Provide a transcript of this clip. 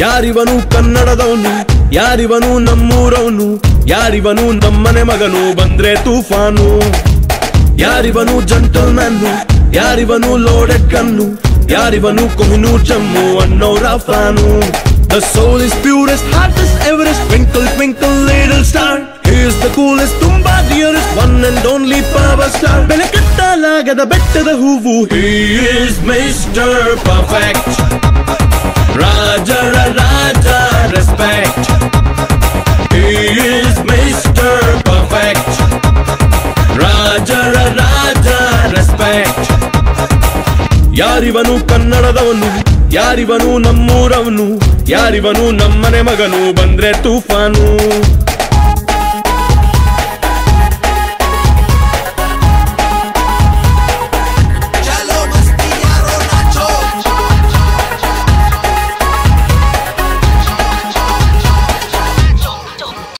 ಯಾರಿವನು ಕನ್ನಡದವನು, ಯಾರಿವನು ನಮ್ಮೂರವನು, ಯಾರಿವನು ನಮ್ಮನೆ ಮಗನು ಬಂದ್ರೆ ತೂಫಾನು. ಯಾರಿವನು ಜಂಟಲ್ಮ್ಯಾನ್, ಯಾರಿವನು ಲೋಡೆಡ್ ಗನ್ನು, ಯಾರಿವನು ಕೊಹಿನೂರ್ ಜಮ್ಮು ಅನ್ನೋರ fan. The soul is purest, heart is Everest, twinkle twinkle little star. He is the coolest, ತುಂಬಾ dearest, one and only power star. ಬೆಲೆ ಕಟ್ಟಲಾಗದ ಬೆಟ್ಟದ ಹೂವು, he is Mr. Perfect. ರಾಜರ ರಾಜ respect. He is Mr. Perfect. ರಾಜರ ರಾಜ respect. ಯಾರಿವನು ಕನ್ನಡದವನು, ಯಾರಿವನು ನಮ್ಮೂರವನು, ಯಾರಿವನು ನಮ್ಮನೆ ಮಗನು ಬಂದ್ರೆ ತೂಫಾನು.